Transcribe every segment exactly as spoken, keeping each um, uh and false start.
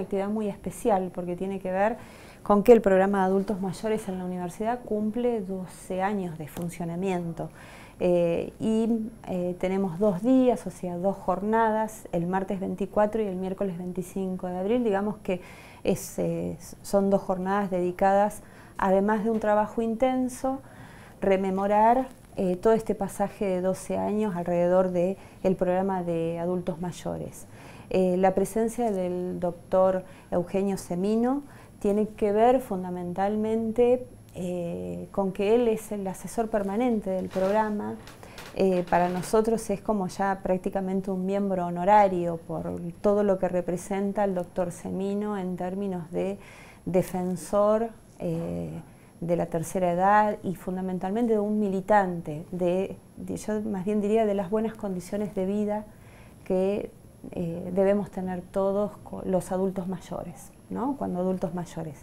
actividad muy especial porque tiene que ver con que el programa de adultos mayores en la universidad cumple doce años de funcionamiento. Eh, y eh, tenemos dos días, o sea, dos jornadas, el martes veinticuatro y el miércoles veinticinco de abril. Digamos que es, eh, son dos jornadas dedicadas, además de un trabajo intenso, rememorar eh, todo este pasaje de doce años alrededor del programa de adultos mayores. Eh, la presencia del doctor Eugenio Semino tiene que ver fundamentalmente eh, con que él es el asesor permanente del programa. Eh, para nosotros es como ya prácticamente un miembro honorario por todo lo que representa el doctor Semino en términos de defensor eh, de la tercera edad y fundamentalmente de un militante, de, de, yo más bien diría de las buenas condiciones de vida que eh, debemos tener todos los adultos mayores, ¿no? Cuando adultos mayores.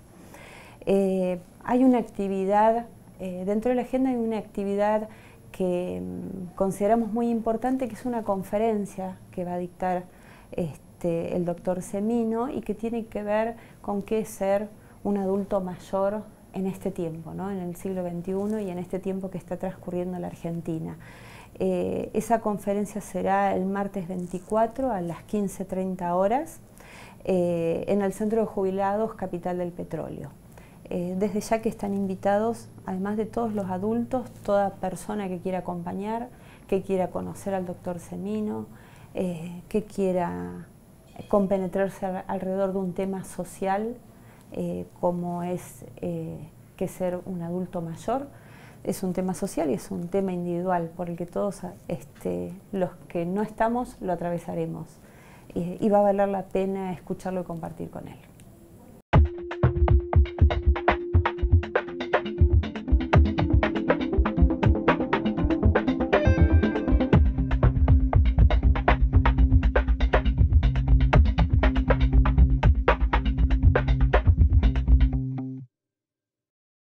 Eh, hay una actividad, eh, dentro de la agenda hay una actividad que mmm, consideramos muy importante, que es una conferencia que va a dictar este, el doctor Semino y que tiene que ver con qué es ser un adulto mayor en este tiempo, ¿no? En el siglo veintiuno y en este tiempo que está transcurriendo en la Argentina. Eh, esa conferencia será el martes veinticuatro a las quince treinta horas eh, en el Centro de Jubilados Capital del Petróleo. Eh, desde ya que están invitados, además de todos los adultos, toda persona que quiera acompañar, que quiera conocer al doctor Semino, eh, que quiera compenetrarse al, alrededor de un tema social, eh, como es eh, que ser un adulto mayor. Es un tema social y es un tema individual por el que todos este, los que no estamos lo atravesaremos. Eh, y va a valer la pena escucharlo y compartir con él.